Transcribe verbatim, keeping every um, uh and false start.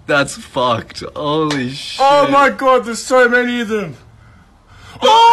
That's fucked. Holy shit. Oh my god, there's so many of them. Oh!